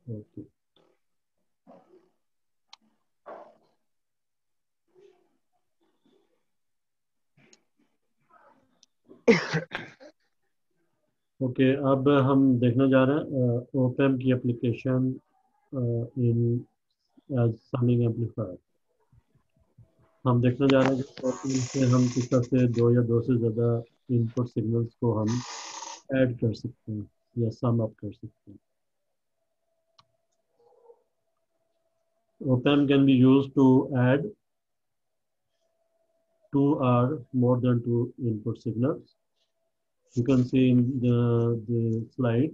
Okay okay, अब हम देखने जा रहे हैं ओपैम की application in as summing amplifier. हम देखने जा रहे हैं कि ओपैम से हम किस तरह से दो या दो से ज़्यादा इनपुट सिग्नल्स को हम ऐड कर सकते हैं या सम अप कर सकते हैं। Op-amp can be used to add two or more than two input signals. You can see in the slide,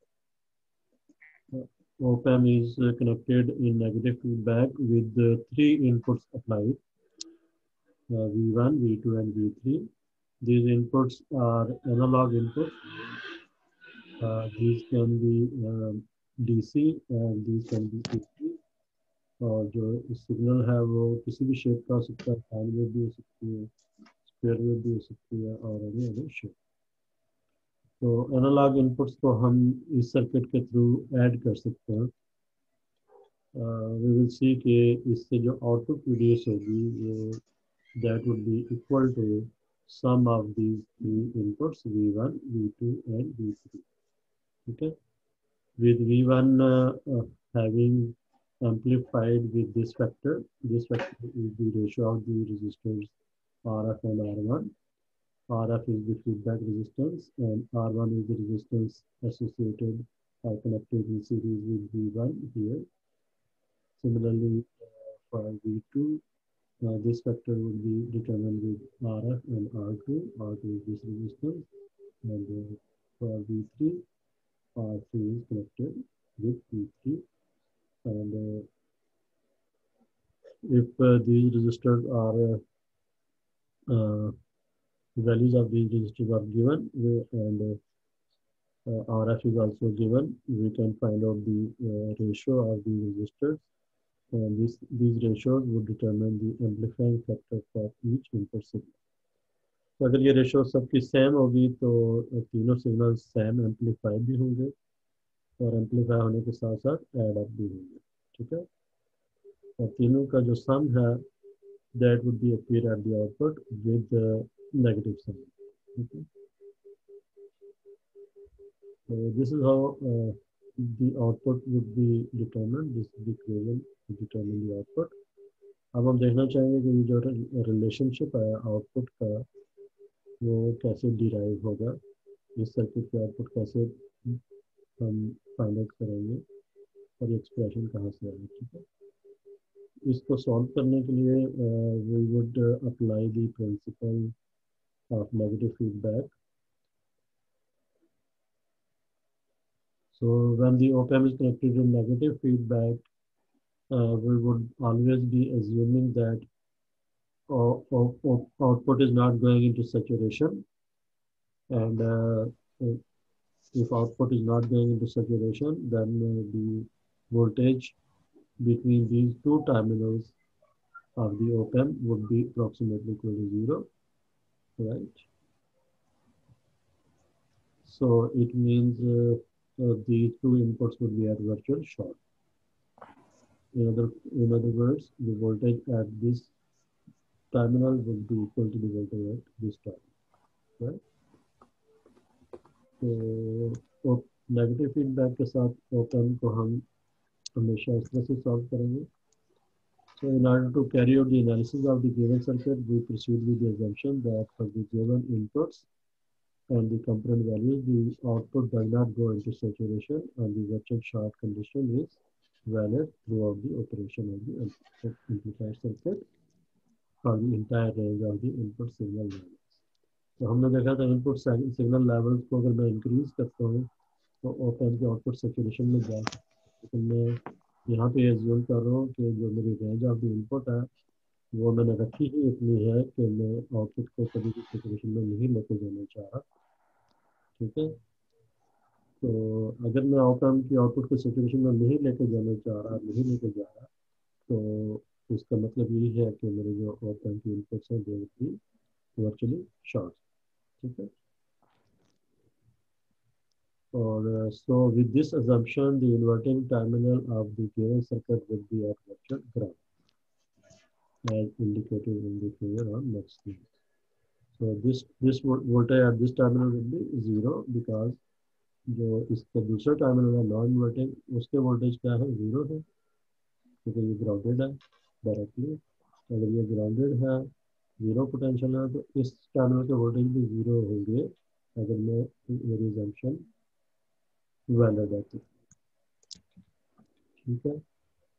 op-amp is connected in negative feedback with the three inputs applied, V1, V2, and V3. These inputs are analog inputs. These can be DC and these can be AC. और जो signal है वो किसी भी shape का हो सकता है, साइन वेव भी हो सकती है, स्क्वायर वेव भी हो सकती है और एनी अदर शेप। तो एनालॉग इनपुट्स को हम इस सर्किट के थ्रू ऐड कर सकते हैं। वी विल सी कि इससे जो आउटपुट प्रोड्यूस होगी वो that would be equal to sum of these three inputs V1, V2 and V3. Okay, with V1 having amplified with this factor is the ratio of the resistors RF and R1. RF is the feedback resistance and R1 is the resistance associated or connected in series with V1 here. Similarly, for V2, this factor would be determined with RF and R2. R2 is this resistance, and for V3, R3 is connected with V3. And if these resistors are values of these resistors are given and RF is also given, we can find out the ratio of the resistors, and these ratios would determine the amplifying factor for each input signal. तो अगर ये ratio सबकी same होगी तो तीनों signal same amplify भी होंगे और एम्पलीफाई होने के साथ साथ एड अप भी होंगे। ठीक है, और तीनों का जो सम है that would be appear at the output with the negative sign. Okay. So this is how the output would be determined. This is the equation to determine the output. अब हम देखना चाहेंगे कि जो रिलेशनशिप है आउटपुट का वो कैसे डिराइव होगा, इस सर्किट के आउटपुट कैसे हम फाइंड आउट करेंगे और ये एक्सप्रेशन कहाँ से आएगी। ठीक है, इसको सॉल्व करने के लिए we would apply the principle of negative feedback. So when the op-amp is connected to negative feedback, we would always be assuming that output is not going into saturation, and if output is not going into saturation, then the voltage between these two terminals of the op-amp would be approximately equal to 0, right? So it means these two inputs would be at virtual short. In other words, the voltage at this terminal would be equal to the voltage at this terminal, right? तो negative feedback के साथ op-amp को हम हमेशा इस तरह से solve करेंगे। So in order to carry out the analysis of the given circuit, we proceed with the assumption that for the given inputs and the component values, the output does not go into saturation and the virtual short condition is valid throughout the operation of the amplifier circuit for the entire range of the input signal levels. तो हमने देखा था input signal levels को अगर मैं increase करता हूँ तो op-amp के आउटपुट सैचुरेशन में जा सकता है, लेकिन मैं यहाँ पे एज्यूम कर रहा हूँ कि जो मेरी रेंज ऑफ द इनपुट है वो मैंने रखी ही इतनी है कि मैं आउटपुट को कभी भी सैचुरेशन में नहीं लेके जाना चाह रहा। ठीक है, तो अगर मैं op-amp की आउटपुट को सैचुरेशन में नहीं लेके जा रहा तो इसका मतलब यही है कि मेरे जो op-amp की इनपुट्स हैं they will be virtually short. ठीक है, और so with this assumption the inverting terminal of the given circuit will be at virtual ground as indicated in the figure on next slide. So this voltage at this terminal will be zero because जो इसका दूसरा terminal है non inverting उसके voltage क्या है zero है क्योंकि ये ग्राउंडेड है डायरेक्टली। अगर ये ग्राउंडेड है जीरो पोटेंशियल है तो इस टर्मिनल के वोल्टेज भी जीरो होंगे अगर मैं मेरी assumption वैलिड है तो। ठीक है।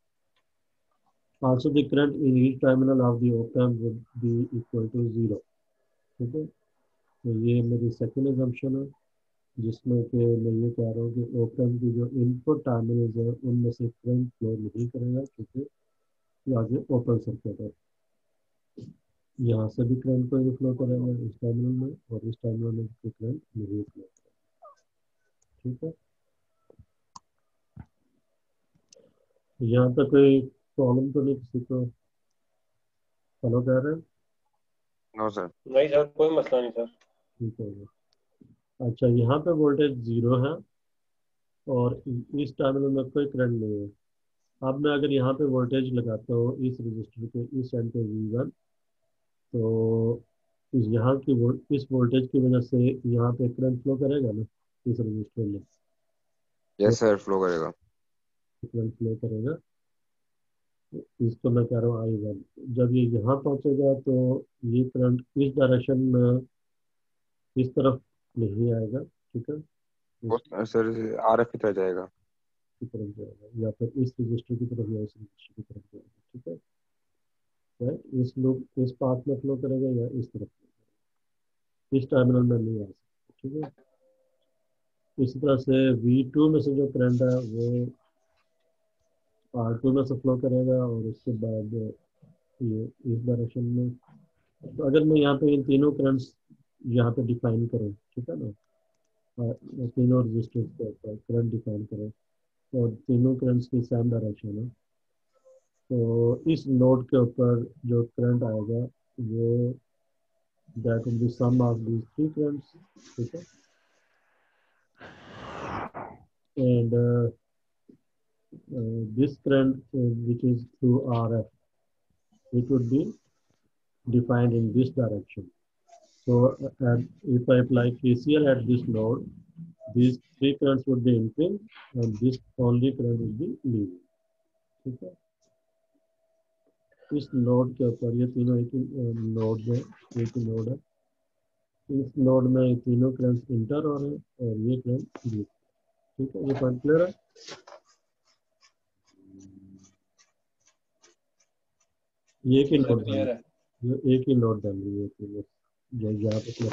Also the current in each terminal of the op amp would be equal to zero। ठीक है। तो ये मेरी सेकंड assumption है जिसमें कि मैं ये कह रहा हूँ कि op amp की जो इनपुट टर्मिनल्स है उनमें से करंट फ्लो नहीं करेगा क्योंकि ये आगे ओपन सर्किट है। यहाँ से भी करंट को फ्लो करेगा इस टर्मिनल में और इस टर्मिनल में करंट नहीं फ्लो करेगा। ठीक है। यहाँ तक कोई प्रॉब्लम तो नहीं किसी को? हेलो कह रहे हैं? No sir. नहीं सर, कोई मसला नहीं सर। ठीक है। अच्छा यहाँ पे वोल्टेज जीरो है और इस टर्मिनल में कोई करंट नहीं है। अब मैं अगर यहाँ पे वोल्टेज लगाता हूँ इस रजिस्टर के इस एंड पे V1 तो यहाँ की इस वोल्टेज की वजह से यहाँ पे करंट फ्लो करेगा ना इस रजिस्टर में। यस सर, फ्लो करेगा। करंट फ्लो करेगा। इसको मैं कह रहा हूँ I1। जब ये यहाँ पहुँचेगा तो ये करंट इस डायरेक्शन में इस तरफ नहीं आएगा। ठीक है। सर RF की तरह जाएगा। की तरफ जाएगा या फिर इस रजिस्टर की तरफ या इस रजिस्टर की तरफ जाएगा। ठीक है। राइट। इस लूप इस पाथ में फ्लो करेगा या इस तरफ इस टर्मिनल में नहीं आ सकता। ठीक है। इसी तरह से V2 में से जो करंट है वो R2 में से फ्लो करेगा और उसके बाद ये इस डायरेक्शन में। तो अगर मैं यहाँ पे इन तीनों करंट्स यहाँ पे डिफाइन करूँ, ठीक है ना, तीनों रजिस्टर्स के ऊपर करंट डिफाइन करें और तीनों करंट्स की सेम डायरेक्शन है तो इस नोड के ऊपर जो करंट आएगा वो that will be sum of these three currents. ठीक है। And this current which is through RF, it would be defined in this direction. So if I apply KCL at this node, these three currents would be entering and this only current would be leaving. ठीक है। इस node के ऊपर ये तीनों एक node में एक ही नोड है। इस नोड में तीनों करंट्स इंटर हो रहे हैं और ये करंट लीव। ठीक है। ये पॉइंट क्लियर है? ये एक ही नोड बन क्लियर है। ये एक ही नोड बन रही है कि जो यहाँ पे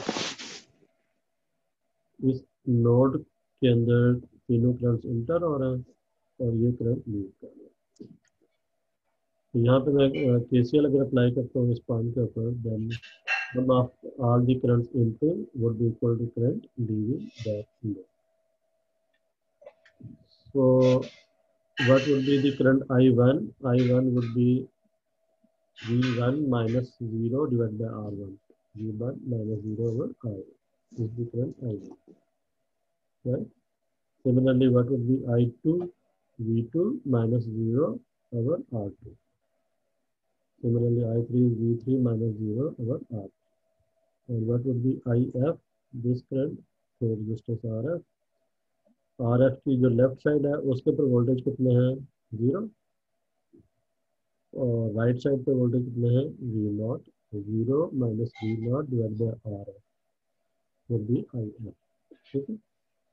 इस नोड के अंदर तीनों करंट्स इंटर हो रहे हैं और ये करंट लीव कर रहे हैं। तो यहाँ पे मैं KCL अगर अप्लाई करता हूँ इस पॉइंट के ऊपर then sum of all the currents entering would be equal to current leaving that node. So what would be the current I1? I1 would be V1 minus 0 divided by R1. V1 minus 0 over I1 is the current I1. Right? Similarly, what would be I2? V2 minus 0 over R2. Similarly, I3 is V3 minus 0 over R3. And what would be IF? This current तो resistance RF। RF की जो left side है उसके ऊपर voltage कितने हैं? Zero. और right side पे वोल्टेज कितने हैं? V0। Zero minus V0 divide by RF would be IF। ठीक है।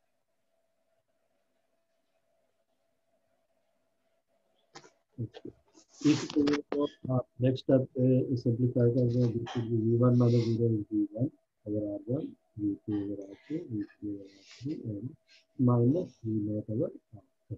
इस को आप नेक्स्ट स्टेप पे सिंप्लीफाई कर रहे हैं V1 minus 0 is V1 over R1, V2 over R2, V3 over R3 and minus V0 over R2।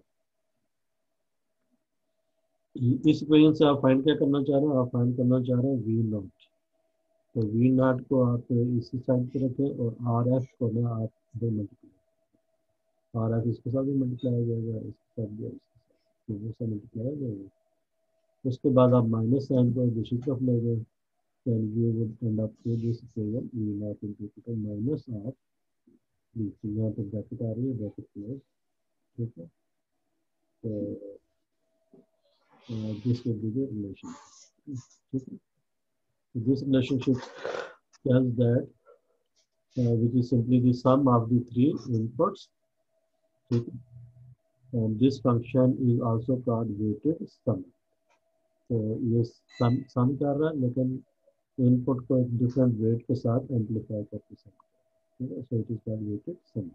इस इक्वेशन से आप फाइंड क्या करना चाह रहे हैं? आप फाइंड करना चाह रहे हैं V0। तो V0 को आप इसी साइड पे रखें और RF को ना आप दो मल्टीप्लाई। RF इसके साथ भी मल्टीप्लाई हो जाएगा, इसके साथ भी, इसके साथ मल्टीप्लाई हो जाएगा। उसके बाद आप माइनस साइन को दूसरी तरफ ले गए then you would end up with this equation V0 into minus of यहाँ पे ब्रैकेट आ रही है, ब्रैकेट क्लोज, ठीक है। तो this will be the relation, ठीक है। This relationship tells that which is simply the sum of the three inputs, ठीक है। and this function is also called weighted sum। तो ये सम कर रहा है, लेकिन इनपुट को एक डिफरेंट वेट के साथ एम्पलीफाई करके सम, ठीक है। So it is called weighted sum.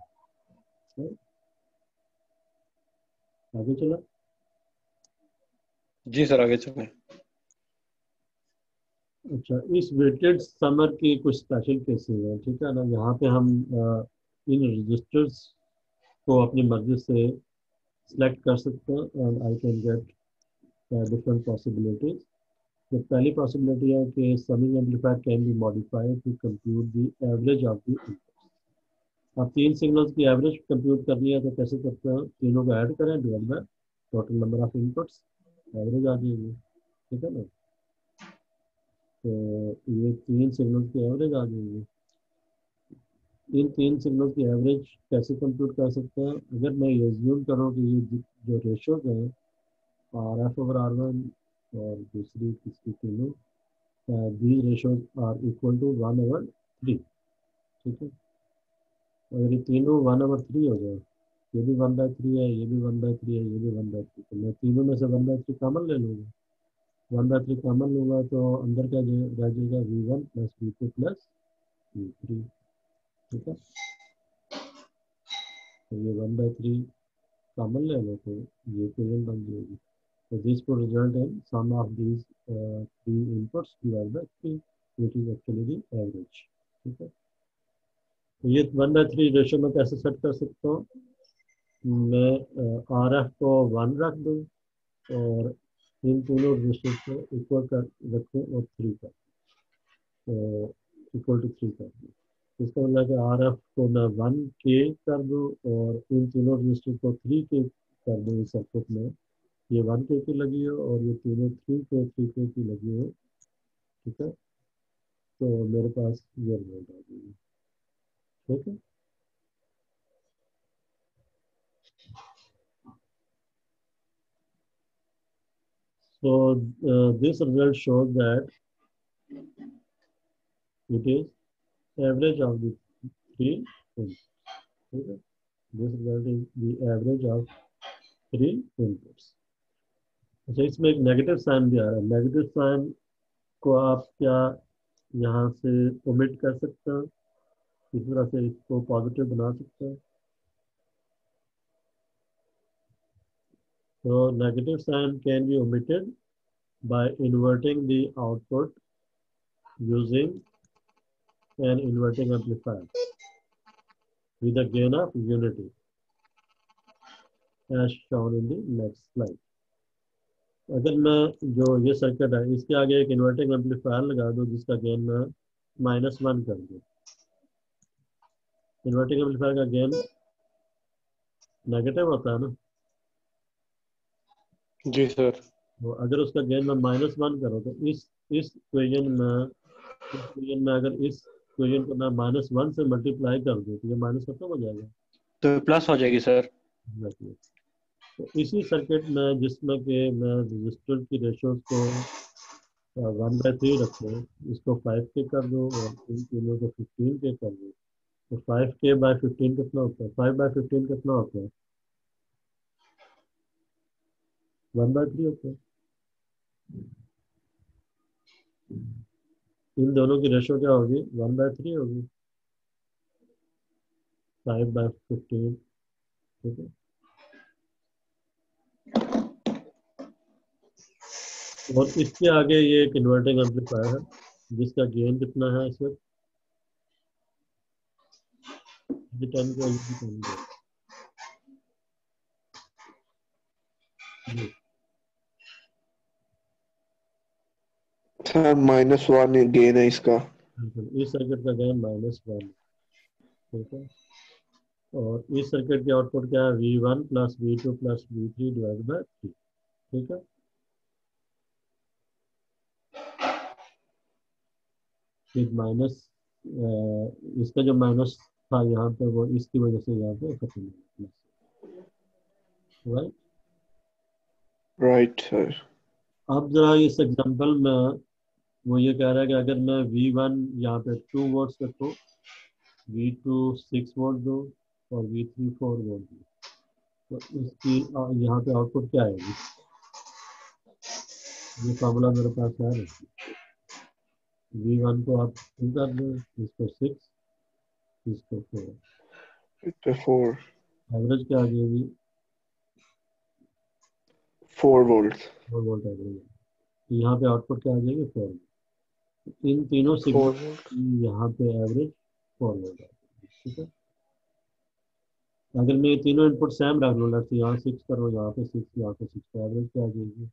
आगे चला। जी सर, आगे चलें। अच्छा, इस वेटेड समर की कुछ स्पेशल केसेस हैं, ठीक है ना। यहाँ पे हम इन रजिस्टर्स को अपनी मर्जी से सिलेक्ट कर सकते हैं, and I can get different possibilities. तो पहली पॉसिबिलिटी है कि summing amplifier can be modified to compute the average of the inputs. अब तीन सिग्नल्स की एवरेज कंप्यूट करनी है तो कैसे करते हैं, तीनों को ऐड करें, divide by total number of inputs, average आ जाएगी, ठीक है ना। तो ये तीन सिग्नल्स की एवरेज आ जाएगी। इन तीन सिग्नल्स की एवरेज कैसे कंप्यूट कर सकते हैं, अगर मैं ये एज्यूम करूँ कि ये जो रेशोज हैं RF/R1 और दूसरी किसकी तीनों, these ratios are equal to 1/3, ठीक है। अगर ये तीनों 1/3 हो जाए, ये भी 1/3 है, ये भी 1/3 है, ये भी 1/3, तो मैं तीनों में से 1/3 कॉमन ले लूँगा। 1/3 कॉमन लूँगा तो अंदर क्या रह जाएगा, V1 + V2 + V3, ठीक है। तो ये 1/3 कॉमन ले लो तो ये इक्वेशन बन जाएगी। तो दिस को result in sum of these three inputs divide by 3, which is actually the average, ठीक है। तो ये 1/3 रेशियो में कैसे सेट कर सकता हूँ, मैं RF को 1 रख दूँ और इन तीनों रजिस्टर्स को इक्वल कर रखूँ और 3 कर, तो इक्वल टू 3 कर दूँ। इसका मतलब कि RF को मैं 1K कर दूँ और इन तीनों रजिस्टर को 3K कर दूँ इस सर्किट में। ये 1K की लगी हो और ये तीनों 3K की लगी हो, ठीक है। तो मेरे पास ये रिजल्ट आ जाएगी, ठीक है। So this result shows that it is average of the three inputs, ठीक है। This result is the average of three inputs। अच्छा, इसमें एक नेगेटिव साइन भी आ रहा है। नेगेटिव साइन को आप क्या यहाँ से ओमिट कर सकते हैं, इस तरह से इसको पॉजिटिव बना सकते हैं। तो negative sign can be omitted by inverting the output using an inverting amplifier with a gain of unity as shown in the next slide। अगर मैं जो ये सर्किट है इसके आगे एक इन्वर्टिंग एम्पलीफायर लगा दूं जिसका गेन मैं -1 कर दूं, इन्वर्टिंग एम्पलीफायर का गेन नेगेटिव होता है ना। जी सर। तो अगर उसका गेन मैं -1 करूँ तो इस इक्वेशन में अगर इस इक्वेशन को मैं -1 से मल्टीप्लाई कर दूं तो ये माइनस खत्म हो जाएगा, तो प्लस हो जाएगी सर। तो इसी सर्किट में जिसमें कि मैं रजिस्टर की रेशोज को 1/3 रखूँ, इसको 5K कर दूँ और इन तीनों को 15K कर दूँ, तो 5K/15 कितना होता है, 5/15 कितना होता है, 1/3 होता है। इन दोनों की रेशो क्या होगी, 1/3 होगी, 5/15, ठीक है। और इसके आगे ये एक इन्वर्टिंग एम्पलीफायर है जिसका गेन कितना है इस वक्त, 10 को 10 को सर -1 गेन है इसका। इस सर्किट का गेन -1, ठीक है। और इस सर्किट की आउटपुट क्या है, V1 + V2 + V3 divide by 3, ठीक है। फिर माइनस इसका जो माइनस था यहाँ पे, वो इसकी वजह से यहाँ पे खत्म हो गया, राइट। Right sir. अब जरा इस एग्जांपल में वो ये कह रहा है कि अगर मैं V1 यहाँ पे 2 वोल्ट्स रखूँ, V2 6 वोल्ट दो और V3 4 वोल्ट दो, तो इसकी यहाँ पे आउटपुट क्या आएगी? ये फार्मूला मेरे पास है ना, V1 को आप 2 कर दो, इसको 6, इसको 4, इस 4 एवरेज क्या आ जाएगी? 4 वोल्ट। 4 volt average. यहाँ पे आउटपुट क्या आ जाएगी? 4। इन तीनों 4 सिग्नल वोल्ट। यहाँ पे एवरेज 4 वोल्ट आएगी, ठीक है। अगर मैं ये तीनों इनपुट सेम रख लूँ, लेट्स यहाँ 6 करो, यहाँ पे 6, यहाँ पे 6, तो एवरेज क्या आ जाएगी?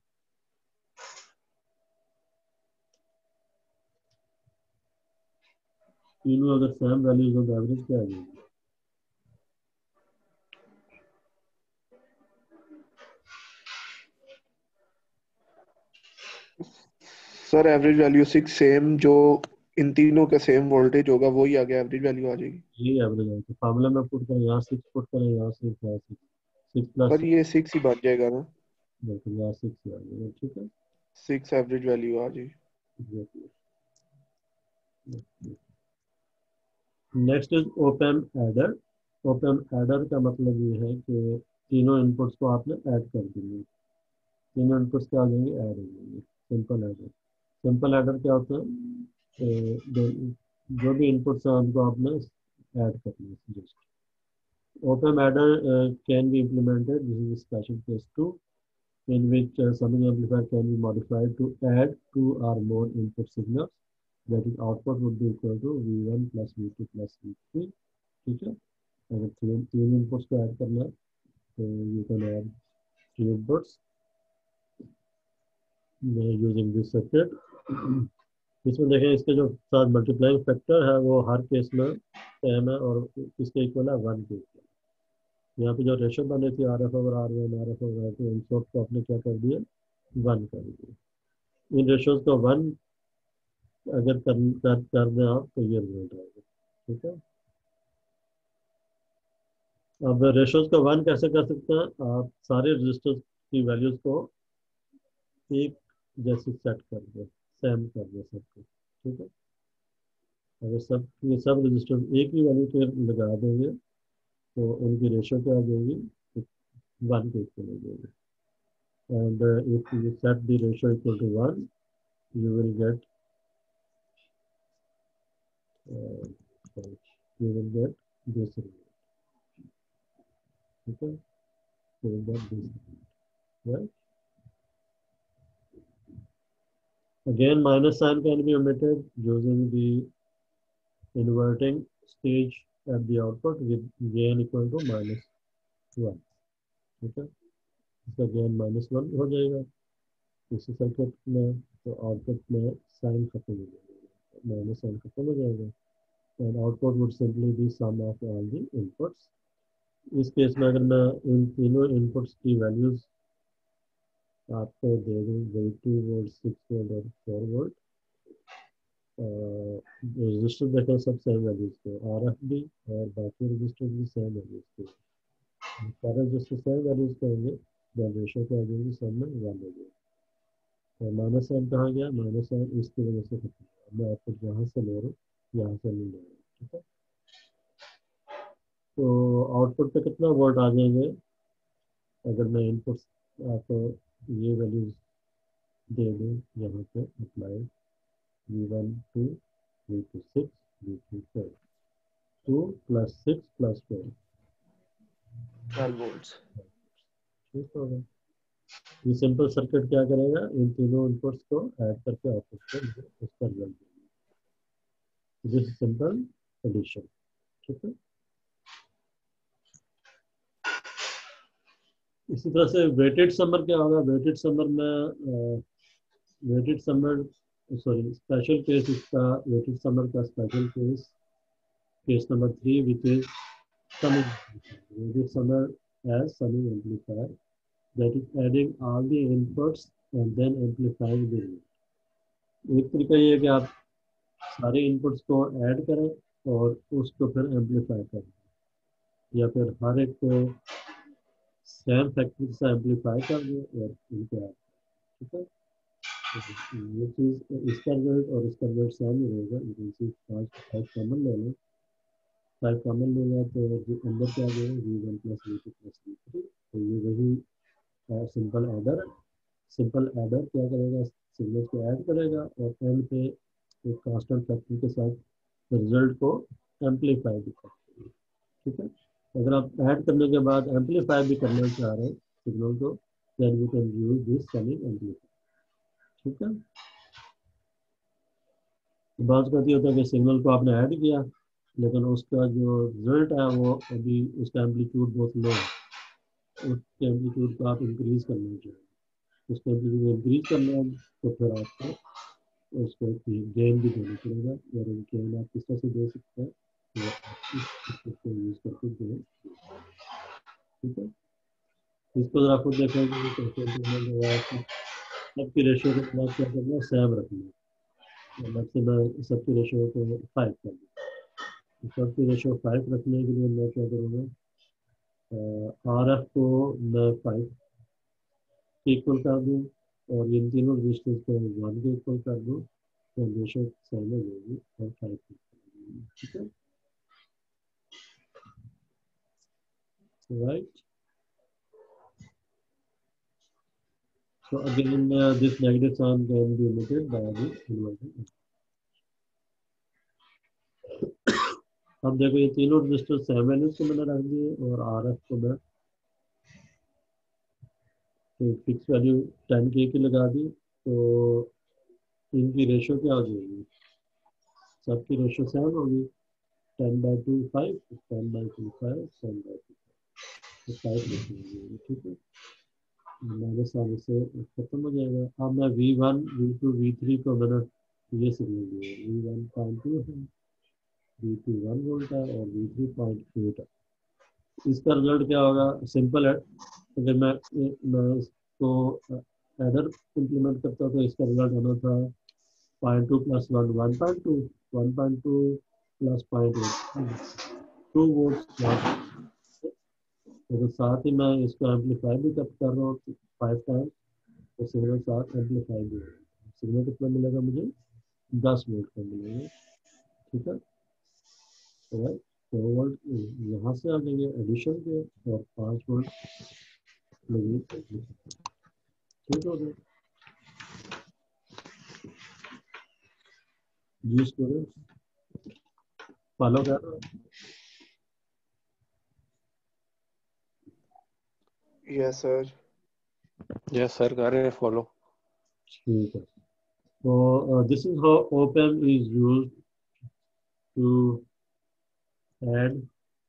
तीनों अगर सेम वैल्यूज हो तो एवरेज क्या आ जाएगी? सर एवरेज वैल्यू 6 सेम, जो इन तीनों का सेम वोल्टेज होगा वही आगे एवरेज वैल्यू आ जाएगी। ये एवरेज आएगी। फार्मूला में पुट करें, यहाँ 6 पुट करें, यहाँ 6, यहाँ 6, 6 प्लस सर ये 6 ही बन जाएगा ना, देखो यहाँ 6 आ जाएगा, ठीक है। 6 एवरेज वैल्यू आ जाएगी। Next is open adder. Open adder का मतलब ये है कि तीनों इनपुट्स को आपने ऐड कर देंगे, तीनों इनपुट्स क्या आ जाएंगे? ऐड हो जाएंगे। Simple adder. सिंपल एडर क्या होता है? जो भी इनपुट्स हैं उनको आपने ऐड करना है just. Open adder can be implemented. This is a special case too, in which summing amplifier can be modified to add 2 or more input signals. That is, output would be equal to V1 plus V2 plus V3. ठीक है। अगर तीन inputs को add करना है तो you can add 3 inputs using this circuit. इसमें देखें, इसके जो साथ मल्टीप्लाइंग फैक्टर है वो हर केस में सेम है और इसके इक्वल है 1 के इक्वल। यहाँ पे जो रेशो बनी थी RF/R1, RF/R2, इन सब को आपने क्या कर दिया? 1 कर दिया। इन रेशोज को 1 अगर कर दें आप तो ये रिजल्ट आएगा, ठीक है। अब रेशोज को 1 कैसे कर सकते हैं? आप सारे रजिस्टर्स की वैल्यूज को एक जैसे सेट कर दें, सेम कर दें सबको, ठीक है। अगर ये सब रजिस्टर एक ही वैल्यू पे लगा देंगे तो उनकी रेशो क्या आ जाएगी? 1 के इक्वल हो जाएगी। And if you set the ratio equal to 1, you will get this result. Okay, you will get this result, right? Again, minus sign can be omitted using the inverting stage at the output with gain equal to -1. Okay, इसका gain -1 हो जाएगा इसी circuit में, तो output में sign खत्म हो जाएगा, माइनस साइन खत्म हो जाएगा, and output would simply be sum of all the inputs. इस केस में अगर मैं इन तीनों इनपुट्स की वैल्यूज आपको दे दूँ, 2 वोल्ट, 6 वोल्ट और 4 वोल्ट, रजिस्टर देखें सब सेम वैल्यूज के, RF भी और बाकी रजिस्टर भी सेम वैल्यूज के, सारे रजिस्टर सेम वैल्यूज के होंगे, देन रेशो क्या आ जाएगी? सब में 1 हो जाएगी। और माइनस साइन कहाँ गया? माइनस साइन इसकी वजह से खत्म हुआ। मैं आउटपुट यहाँ से ले रहा हूँ, यहाँ से नहीं ले रहा हूँ, ठीक है। तो आउटपुट पे कितना वोल्ट आ जाएंगे अगर मैं इनपुट आपको ये वैल्यूज दे दूँ? यहाँ पे apply V1 2, V2 6, V3 4, 2 + 6 + 4, 12 volts. ठीक होगा। ये सिंपल सर्किट क्या करेगा? इन तीनों इनपुट्स को ऐड करके आउटपुट को उस पर रिजल्ट देगा। दिस सिंपल एडिशन, ठीक है। इसी तरह से वेटेड समर क्या होगा? वेटेड समर में weighted summer, sorry, special case इसका, वेटेड समर का special case number 3, which is summing. Weighted summer as summing amplifier, that is adding all the inputs and then amplifying the result. एक तरीका ये है कि आप सारे इनपुट्स को ऐड करें और उसको फिर एम्पलीफाई कर दो, या फिर हर एक को सेम फैक्टर से एम्पलीफाई कर दो और इनको ऐड, ठीक है। तो ये चीज़, इसका रिजल्ट और इसका रिजल्ट सेम ही रहेगा। इसी 5 कॉमन ले लो, 5 कॉमन लेगा तो अंदर क्या आ जाएगा, V1 plus V2 plus V3। तो ये वही सिंपल एडर है। सिंपल एडर क्या करेगा, सिग्नल्स को ऐड करेगा और एंड पे एक कांस्टेंट फैक्टर के साथ रिजल्ट को एम्पलीफाई भी करेगा, ठीक है। अगर आप ऐड करने के बाद एम्पलीफाई भी करना चाह रहे हैं सिग्नल को, then you can use this summing amplifier, ठीक है। बात करती होता है कि सिग्नल को आपने ऐड किया, लेकिन उसका जो रिजल्ट है वो अभी उसका एम्पलीट्यूड बहुत लो है, उसके एम्पलीट्यूड को आप इंक्रीज करना चाहिए। उसका एम्पलीट्यूड इंक्रीज करना है तो फिर आपको उसको गेन भी देना पड़ेगा, और गेन आप किस तरह से दे सकते हैं, तो आप इसको यूज करके गेन, ठीक है। इसको जरा खुद देखें कि कैसे इम्प्लीमेंट होगा। सबकी रेशियो के बाद क्या करना है, सेम रखना है। मतलब से मैं सबकी रेशियो को 5 कर दूँ, सबकी रेशियो 5 रखने के लिए मैं क्या करूँगा, RF को मैं 5 इक्वल कर दूँ और इन तीनों रजिस्टर्स को 1 के इक्वल कर दूँ, तो रेशियो सेम हो जाएगी और 5, ठीक है, right. So again, this negative sign can be omitted by the inverting. अब देखो ये तीनों रजिस्टर सेम वैल्यूज को मैंने रख दिए और RF को मैं फिक्स वैल्यू 10K की लगा दी, तो इनकी रेशियो क्या हो जाएगी, सबकी रेशियो सेम होगी, 10/2 5, 10/2 5, 10/2 तो 5 लिखेंगे, ठीक है। माइनस साइन से खत्म हो जाएगा। अब मैं V1 V2 V3 को मैंने ये सिग्नल दिया, V1.2 है, V2 1 वोल्ट है और V3 0.8 है। इसका रिजल्ट क्या होगा, सिंपल है। अगर मैं इसको एडर इम्प्लीमेंट करता तो इसका रिजल्ट आना था 0.2 प्लस 1 1.2, 1.2 प्लस 0.8 2 वोल्ट। तो साथ ही मैं इसको एम्पलीफाई भी कर रहा हूँ 5 टाइम, तो सिग्नल साथ एम्पलीफाई भी होगा। सिग्नल कितना मिलेगा मुझे, 10 वोल्ट का मिलेगा, ठीक है। तो 4 वोल्ट यहाँ से आ जाएंगे एडिशन के और 5 वोल्ट लगी, ठीक हो गया जी। स्टूडेंट फॉलो कर रहे हो? Yes sir. यस सर, कर रहे हैं फॉलो। ठीक है। तो this is how op-amp is used to add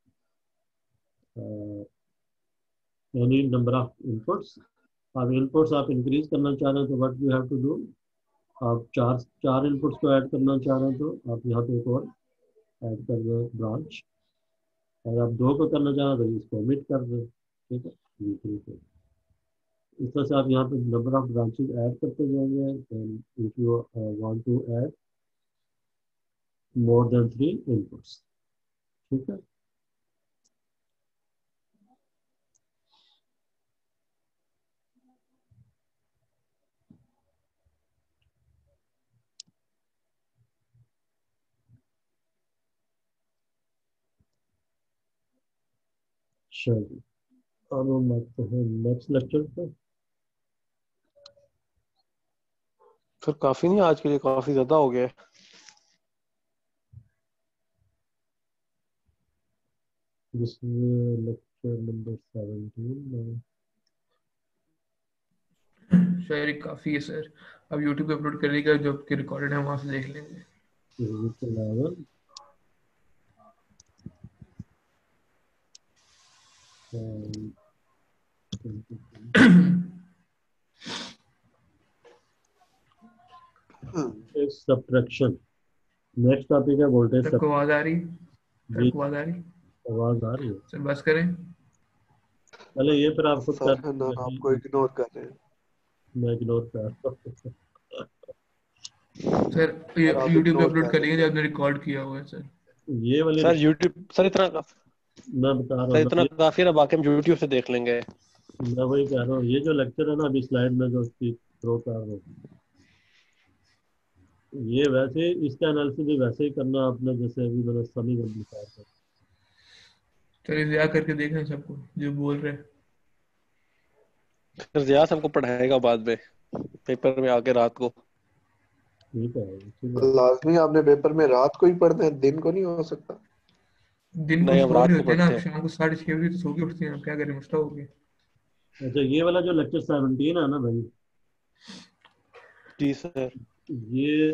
any number of inputs। अब इनपुट्स आप इंक्रीज करना चाह रहे हैं तो what you have to do, आप चार इनपुट्स को ऐड करना चाह रहे हैं तो आप यहाँ पे एक और ऐड कर दो ब्रांच। अगर आप 2 को करना चाह रहे हैं तो इसको ओमिट कर दो, ठीक है। V3 को इस तरह से आप यहाँ पे नंबर ऑफ ब्रांचेस ऐड करते जाएंगे। If you want to add more than 3 inputs, ठीक है। चलिए अब हम आते हैं नेक्स्ट लेक्चर पे। सर काफी नहीं, आज के लिए काफी ज्यादा हो गया है। This is lecture number 17। Sir काफी है सर, अब यूट्यूब पे अपलोड करेगा, जो आपके रिकॉर्डेड है वहां से देख लेंगे। सब्ट्रैक्शन नेक्स्ट टॉपिक है, वोल्टेज सबको आवाज आ रही? जी सबको आवाज आ रही? आवाज आ रही है? सर बस करें। पहले ये फिर आप खुद सर कर, है ना, आपको इग्नोर कर रहे हैं। मैं इग्नोर कर रहा हूं। सर आप यूट्यूब पे इग्नोर अपलोड कर रहे करेंगे जो हैं। आपने रिकॉर्ड किया हुआ है सर। ये वाले सर यूट्यूब सर इतना मैं बता रहा सर हूँ इतना काफी है ना, बाकी हम यूट्यूब से देख लेंगे। मैं वही कह रहा हूँ, ये जो लेक्चर है ना अभी स्लाइड में जो उसकी थ्रो कर रहा हूँ, ये वैसे इसका एनालिसिस भी वैसे ही करना आपने जैसे अभी मैंने समी एम्पलीफायर का। चलिए जिया करके देख रहे हैं सबको जो बोल रहे हैं। फिर जियास हमको पढ़ाएगा बाद में पेपर में आके रात को। ठीक है, अच्छी बात। लाजमी आपने पेपर में रात को ही पढ़ना है, दिन को नहीं हो सकता। दिन को नहीं, हम सो रात रहे को होते हैं ना, पढ़ते आप हैं। शाम को 6:30 बजे तो सो के उठते हैं, आप क्या करें, मसला हो गया। अच्छा, ये वाला जो लेक्चर 17 है ना भाई, जी सर। ये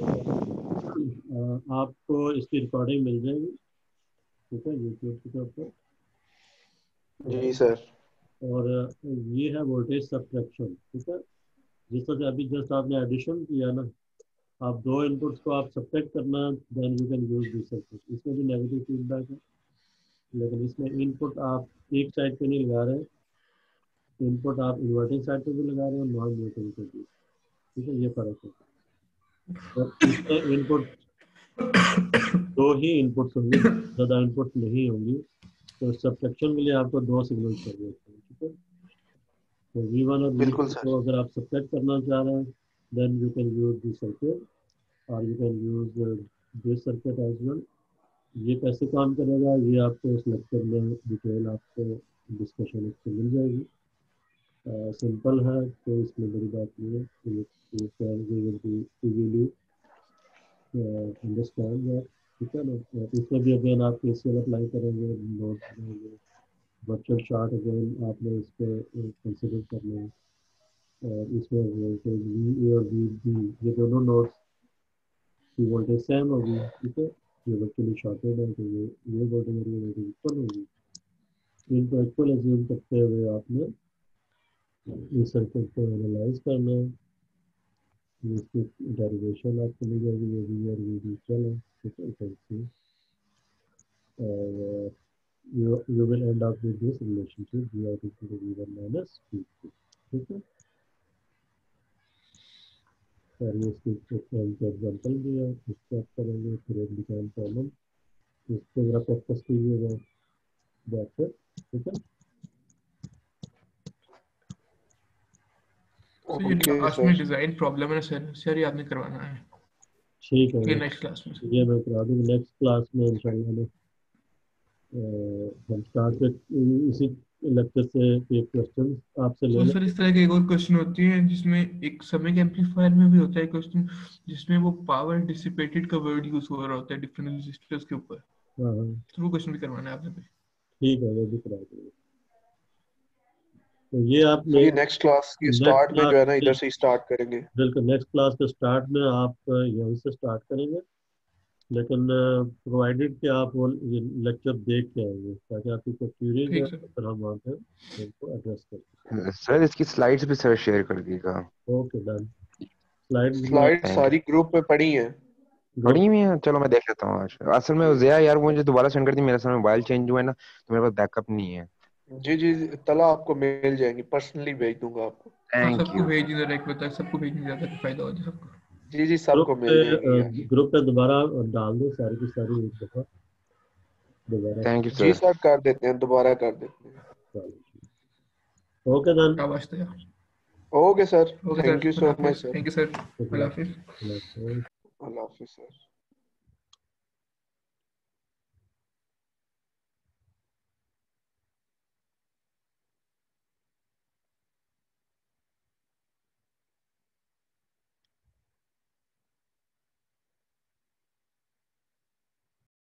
आपको इसकी रिकॉर्डिंग मिल जाएगी, ठीक है, यूट्यूब के ऊपर। जी सर। और ये है वोल्टेज सब्ट्रैक्शन, ठीक है। जिस तरह से अभी जस्ट आपने एडिशन किया ना, आप दो इनपुट्स को आप सब्ट्रैक्ट करना, then you can use this circuit. इसमें भी नेगेटिव फीडबैक है, लेकिन इसमें इनपुट आप एक साइड पे नहीं लगा रहे, इनपुट आप इन्वर्टिंग साइड पे भी लगा रहे हो, नॉन इन्वर्टिंग पे भी, ठीक है, ये फर्क है। और इसमें इनपुट दो ही इनपुट्स होंगे, ज़्यादा इनपुट नहीं होंगी, तो सब्ट्रैक्शन के लिए आपको दो सिग्नल चाहिए, ठीक है। तो V1 और बिल्कुल V2 सर। को अगर आप सब्ट्रैक्ट करना चाह रहे हैं, then you can use this circuit और you can use this circuit as well. ये कैसे काम करेगा ये आपको इस लेक्चर में डिटेल आपको डिस्कशन इससे मिल जाएगी। सिंपल है, तो इसमें बड़ी बात नहीं है, you can easily understand that, ठीक है ना। इसमें भी अगेन आप KCL अप्लाई करेंगे, नोट बनाएंगे, वर्चुअल चार्ट अगेन आपने इस पर कंसिडर करना है। और इसमें वोल्टेज VA और VB ये दोनों नोट्स की वोल्टेज सेम होगी, ठीक है। ये वर्चुअली शॉर्टेड है, तो ये वोल्टेज और ये वोल्टेज इक्वल होगी। इनको इक्वल एज्यूम करते हुए आपने इस सर्किट को एनालाइज करना है, इसकी डेरिवेशन आपको मिल जाएगी, ये V और VB इक्वल है, ठीक है, कैसे। और you will end up with this relationship V out equal to V1 minus V2, ठीक है। और ये इसकी एग्जाम्पल भी है, इसको आप करेंगे, फिर एक डिजाइन प्रॉब्लम, इस पर जरा प्रैक्टिस कीजिएगा, दैट्स इट, ठीक है। तो ये ओके लास्ट में सर। डिजाइन प्रॉब्लम है ना सर, ये आपने करवाना है ठीक है, ये नेक्स्ट क्लास में। ये मैं करा दूँगा नेक्स्ट क्लास में इंशाल्लाह में। हम स्टार्ट इसी लेक्चर से एक क्वेश्चन आपसे ले तो सर लेंगे। इस तरह के एक और क्वेश्चन होती है जिसमें एक समिंग एम्पलीफायर में भी होता है क्वेश्चन, जिसमें वो पावर डिसिपेटेड का वर्ड यूज हो रहा होता है डिफरेंट रेजिस्टर्स के ऊपर, हाँ हाँ, तो वो क्वेश्चन भी करवाना है आपने। ठीक है, वो भी करा देंगे। तो ये सर आपने ये नेक्स्ट क्लास के नेक्स्ट स्टार्ट में क्लास जो है ना, इधर से ही स्टार्ट करेंगे। बिल्कुल नेक्स्ट क्लास के स्टार्ट में आप यहीं से स्टार्ट करेंगे, लेकिन प्रोवाइडेड कि आप वो ये लेक्चर देख के आएंगे, ताकि आपकी कोई क्यूरीज है ठीक सर। तो फिर हम वहाँ पे उनको एड्रेस कर सकते सर इसकी स्लाइड्स भी सर शेयर कर दीजिएगा। हैं। Okay done. स्लाइड्स में स्लाइड थैंक सारी ग्रुप में पड़ी है। ग्रुप पढ़ी हुई है, चलो मैं देख लेता हूँ आज। असल में ज़िया यार वो मुझे दोबारा सेंड कर दी, मेरा सर मोबाइल चेंज हुआ है ना, तो मेरे पास बैकअप नहीं है। जी जी, तला आपको मिल जाएंगी, पर्सनली भेज दूंगा आपको। हाँ थैंक सबको यू। भेज दीजिए, एक बता सबको भेजने ज़्यादा फायदा हो जाए सबको। जी जी, ग्रुप सबको पे मिल जाएंगी यार। ग्रुप पे दोबारा डाल दो सारी की सारी एक दफ़ा दोबारा से। Thank you ji sir. Sir, कर देते हैं, दोबारा कर देते हैं। Okay done. शाबाश sir. Okay sir, okay thank sir, you अल्लाह सो मच हाफिज़, सर। थैंक यू सर, अल्लाह हाफिज़। अल्लाह हाफिज सर।